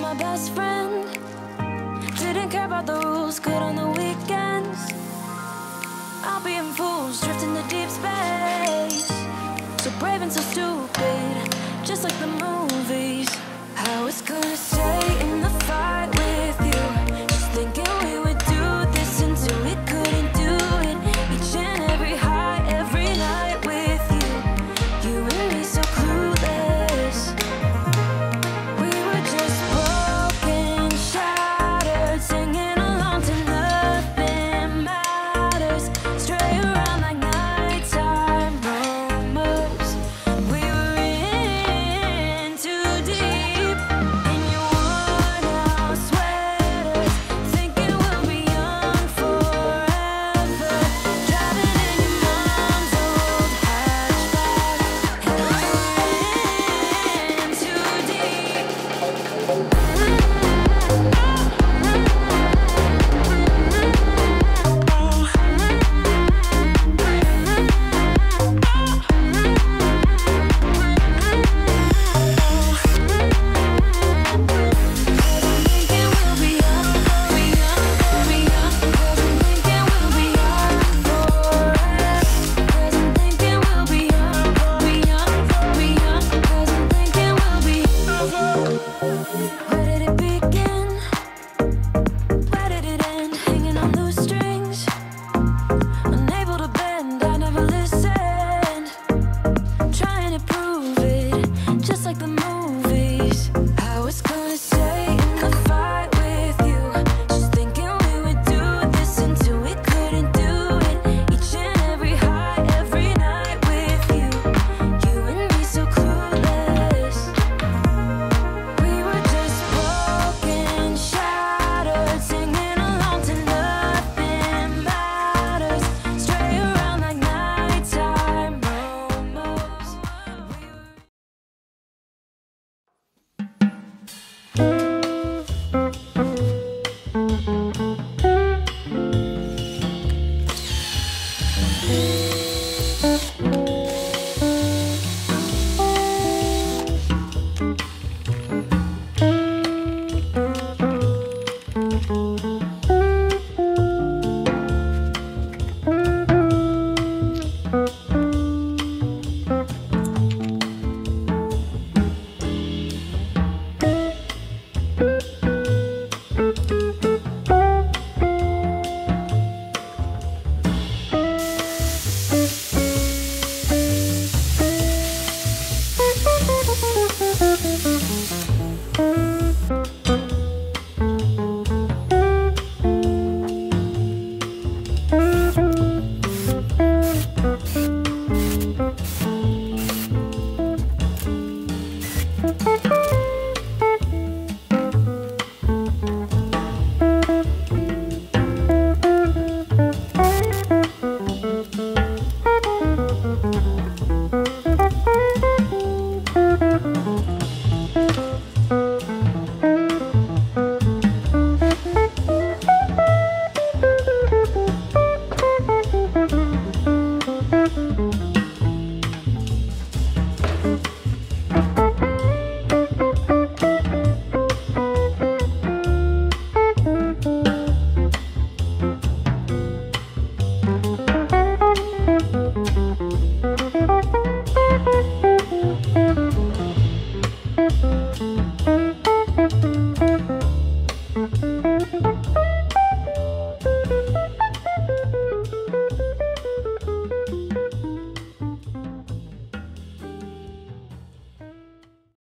my best friend. Didn't care about the rules, good on the weekends. I'll be in fools, drifting to deep space. So brave and so stupid, just like the movies. I was gonna stay in the fight with you, just thinking we would do this until we couldn't do it. Each and every high, every night with you. You and me so clueless. We were just broken, shattered, singing along to nothing matters. Stray around like nighttime rumors. We were in too deep. In your worn out sweaters, thinking we'll be young forever. Driving in your mom's old hatchback, and we're in too deep.